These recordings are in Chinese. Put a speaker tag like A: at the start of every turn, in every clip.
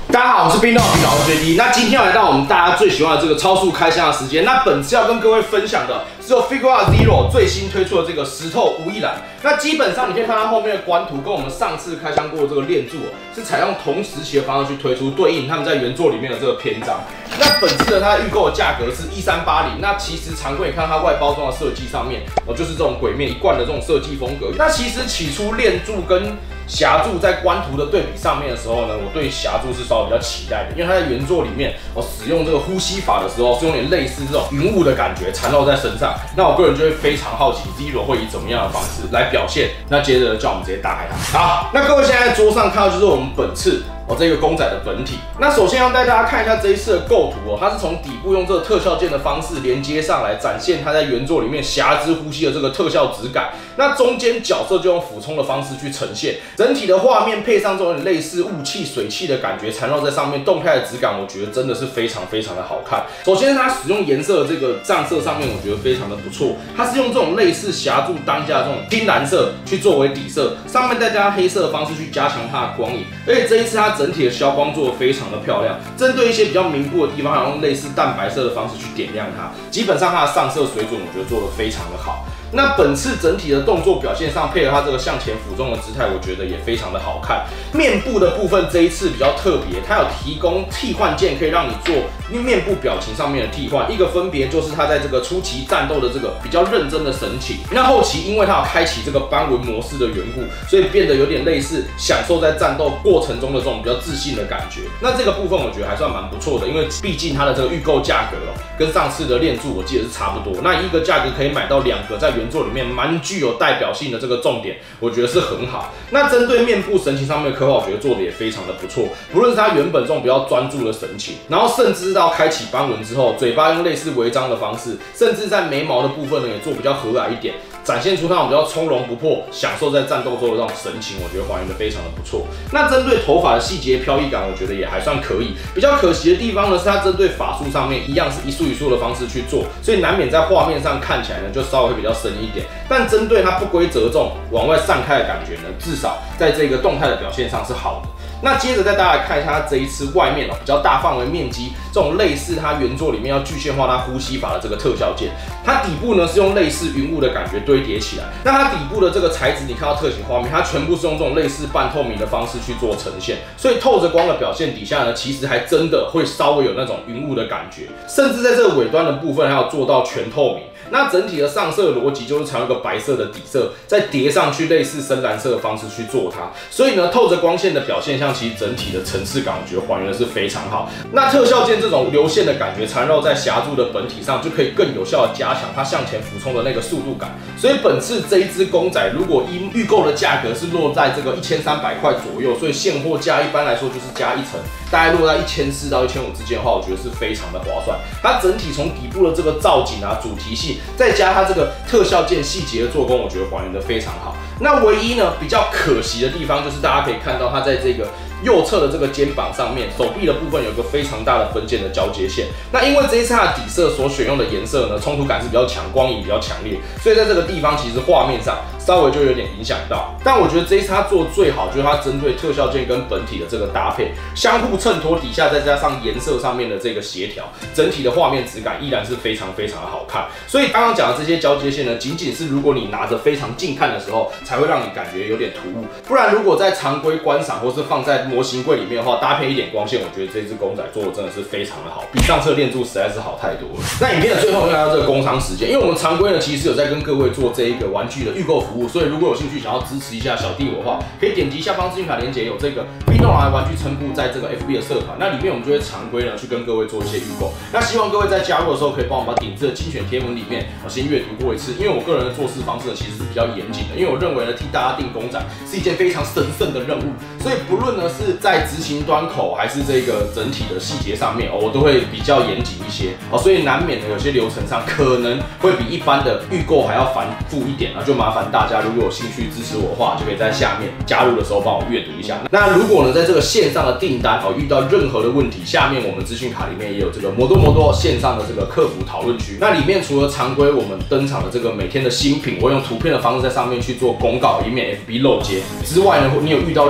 A: 大家好，我是冰豆频道的最低。那今天要来到我们大家最喜欢的这个超速开箱的时间。那本次要跟各位分享的是由 Figuarts Zero 最新推出的这个石头无翼蓝。那基本上你可以看到后面的官图跟我们上次开箱过的这个链柱是采用同时期的方式去推出，对应他们在原作里面的这个篇章。那本次的它的预购的价格是1380。那其实常规你看它外包装的设计上面，就是这种鬼面一贯的这种设计风格。那其实起初链柱跟霞柱在官图的对比上面的时候呢，我对霞柱是稍微比较期待的，因为它在原作里面使用这个呼吸法的时候，是用点类似这种云雾的感觉缠绕在身上。那我个人就会非常好奇 Zero 会以怎么样的方式来表现。那接着叫我们直接打开它。好，那各位现在在桌上看到就是我们本次这个公仔的本体。那首先要带大家看一下这一次的构图它是从底部用这个特效键的方式连接上来，展现它在原作里面霞之呼吸的这个特效质感。那中间角色就用俯冲的方式去呈现，整体的画面配上这种类似雾气、水汽的感觉缠绕在上面，动态的质感我觉得真的是非常非常的好看。首先它使用颜色的这个上色上面，我觉得非常的不错，它是用这种类似霞柱当家的这种青蓝色去作为底色，上面再加黑色的方式去加强它的光影，而且这一次它整体的消光做得非常的漂亮，针对一些比较明部的地方，还用类似淡白色的方式去点亮它，基本上它的上色水准我觉得做得非常的好。那本次整体的动作表现上，配合它这个向前俯冲的姿态，我觉得也非常的好看。面部的部分这一次比较特别，它有提供替换键，可以让你做面部表情上面的替换。一个分别就是它在这个初期战斗的这个比较认真的神情，那后期因为它有开启这个斑纹模式的缘故，所以变得有点类似享受在战斗过程中的这种比较自信的感觉。那这个部分我觉得还算蛮不错的，因为毕竟它的这个预购价格跟上次的链柱我记得是差不多。那一个价格可以买到两个在原作里面蛮具有代表性的这个重点，我觉得是很好。那针对面部神情上面的刻画，我觉得做的也非常的不错。不论是它原本这种比较专注的神情，然后甚至到开启斑纹之后，嘴巴用类似微张的方式，甚至在眉毛的部分呢也做比较和蔼一点，展现出那种比较从容不迫、享受在战斗中的那种神情，我觉得还原的非常的不错。那针对头发的细节飘逸感，我觉得也还算可以。比较可惜的地方呢，是它针对发束上面一样是一束一束的方式去做，所以难免在画面上看起来呢就稍微会比较深一点。但针对它不规则这种往外散开的感觉呢，至少在这个动态的表现上是好的。那接着带大家来看一下它这一次外面比较大范围面积这种类似它原作里面要具现化它呼吸法的这个特效键，它底部呢是用类似云雾的感觉堆叠起来。那它底部的这个材质，你看到特写画面，它全部是用这种类似半透明的方式去做呈现，所以透着光的表现底下呢，其实还真的会稍微有那种云雾的感觉，甚至在这个尾端的部分还有做到全透明。那整体的上色逻辑就是采用一个白色的底色，再叠上去类似深蓝色的方式去做它，所以呢，透着光线的表现上，其实整体的层次感，我觉得还原的是非常好。那特效键这种流线的感觉缠绕在霞柱的本体上，就可以更有效的加强它向前俯冲的那个速度感。所以本次这一只公仔，如果依预购的价格是落在这个1300块左右，所以现货价一般来说就是加一层，大概落在1400到1500之间的话，我觉得是非常的划算。它整体从底部的这个造景主题性，再加它这个特效键细节的做工，我觉得还原的非常好。那唯一呢比较可惜的地方，就是大家可以看到它在这个右侧的这个肩膀上面，手臂的部分有个非常大的分界的交接线。那因为这一次它的底色所选用的颜色呢，冲突感是比较强，光影比较强烈，所以在这个地方其实画面上稍微就有点影响到。但我觉得这一次它做的最好，就是它针对特效键跟本体的这个搭配，相互衬托底下，再加上颜色上面的这个协调，整体的画面质感依然是非常非常的好看。所以刚刚讲的这些交接线呢，仅仅是如果你拿着非常近看的时候，才会让你感觉有点突兀。不然如果在常规观赏或是放在模型柜里面的话，搭配一点光线，我觉得这只公仔做的真的是非常的好，比上次链柱实在是好太多了。那影片的最后要来到这个工商时间，因为我们常规呢其实有在跟各位做这一个玩具的预购服务，所以如果有兴趣想要支持一下小弟我的话，可以点击下方资讯卡连结，有这个运动来玩具称部在这个 FB 的社团，那里面我们就会常规呢去跟各位做一些预购。那希望各位在加入的时候可以帮我们把顶置的精选贴文里面先阅读过一次，因为我个人的做事方式呢其实是比较严谨的，因为我认为呢替大家订公仔是一件非常神圣的任务，所以不论呢是在执行端口还是这个整体的细节上面我都会比较严谨一些所以难免的有些流程上可能会比一般的预购还要繁复一点就麻烦大家如果有兴趣支持我的话，就可以在下面加入的时候帮我阅读一下。那如果呢在这个线上的订单遇到任何的问题，下面我们资讯卡里面也有这个摩多线上的这个客服讨论区，那里面除了常规我们登场的这个每天的新品，我用图片的方式在上面去做公告，以免 FB 漏接之外呢，你有遇到任何订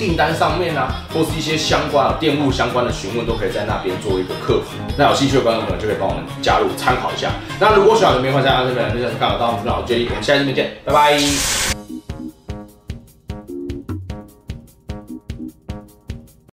A: 订单上面啊，或是一些相关电务相关的询问，都可以在那边做一个客服。那有兴趣的观众朋友就可以帮我们加入参考一下。那如果喜欢的影片，欢迎在下面留言，就下次看到我们最好的建议，我们下期见，拜拜。